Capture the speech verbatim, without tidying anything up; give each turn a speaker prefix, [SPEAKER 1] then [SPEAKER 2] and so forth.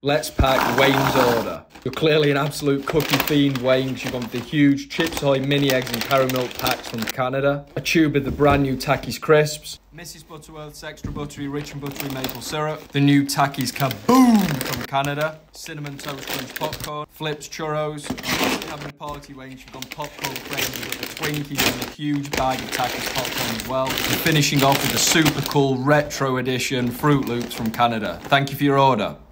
[SPEAKER 1] Let's pack Wayne's order. You're clearly an absolute cookie fiend, Wayne. You've gone for the huge Chips Ahoy mini eggs and caramel packs from Canada. A tube of the brand new Takis crisps. Missus Butterworth's extra buttery, rich and buttery maple syrup. The new Takis Kaboom from Canada. Cinnamon Toast Crunch popcorn. Flips churros. Having a party, Wayne. You've gone popcorn crazy. You've got the Twinkies and a huge bag of Takis popcorn as well. And finishing off with the super cool retro edition Fruit Loops from Canada. Thank you for your order.